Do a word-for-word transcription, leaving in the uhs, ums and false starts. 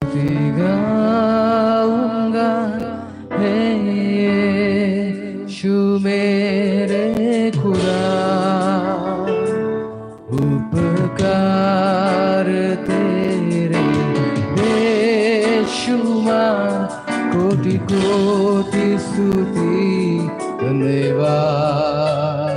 स्तुति गाऊंगा हे यीशु मेरे खुदा, उपकार तेरे बेशुमार, कोटि कोटि स्तुति धन्यवाद।